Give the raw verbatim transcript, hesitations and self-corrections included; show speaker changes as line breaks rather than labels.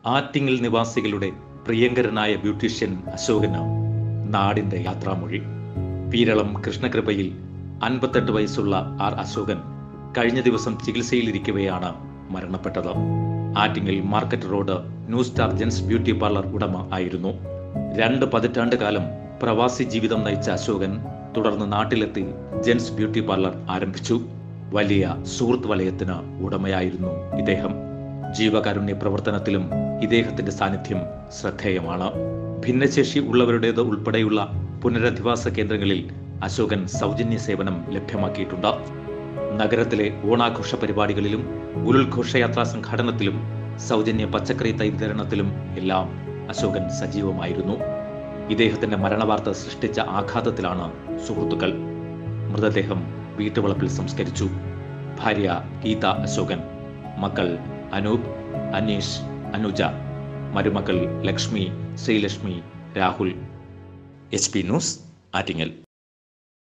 ആറ്റിങ്ങൽ നിവാസികളുടെ പ്രിയങ്കരനായ ബ്യൂട്ടീഷ്യൻ അശോകന് നാടിന്റെ യാത്രാമൊഴി. പീരളം കൃഷ്ണകൃപയിൽ അൻപത്തെട്ട് വയസ്സുള്ള ആർ അശോകൻ കഴിഞ്ഞ ദിവസം ചികിത്സയിലിരിക്കവെയാണ് മരണപ്പെട്ടത്. Attingal market road new star gents beauty parlour ഉടമ ആയിരുന്നു. രണ്ട് പതിറ്റാണ്ട് കാലം പ്രവാസി ജീവിതം നയിച്ച അശോകൻ തുടർന്ന് നാട്ടിലെത്തി ജെൻസ് ബ്യൂട്ടി പാർലർ ആരംഭിച്ചു. വലിയ സുഹൃത്ത് വലയത്തിന് ഉടമയായിരുന്നു ഇദ്ദേഹം. ജീവകാരുണ്യ പ്രവർത്തനത്തിലും ഇദ്ദേഹത്തിന്റെ സാന്നിധ്യം ശ്രദ്ധേയമാണ്. ഭിന്നശേഷി ഉള്ളവരുടേത് ഉൾപ്പെടെയുള്ള പുനരധിവാസ കേന്ദ്രങ്ങളിൽ അശോകൻ സൗജന്യ സേവനം ലഭ്യമാക്കിയിട്ടുണ്ട്. നഗരത്തിലെ ഓണാഘോഷ പരിപാടികളിലും ഉരുൾഘോഷയാത്രാ സംഘാടനത്തിലും സൗജന്യ പച്ചക്കറി തൈ വിതരണത്തിലും എല്ലാം അശോകൻ സജീവമായിരുന്നു. ഇദ്ദേഹത്തിന്റെ മരണവാർത്ത സൃഷ്ടിച്ച ആഘാതത്തിലാണ് സുഹൃത്തുക്കൾ. മൃതദേഹം വീട്ടുവളപ്പിൽ സംസ്കരിച്ചു. ഭാര്യ ഗീത അശോകൻ, മക്കൾ അനൂപ്, അനീഷ്, അനുജ, മരുമക്കൾ Lakshmi, Sreelakshmi, Rahul. H P news, Attingal.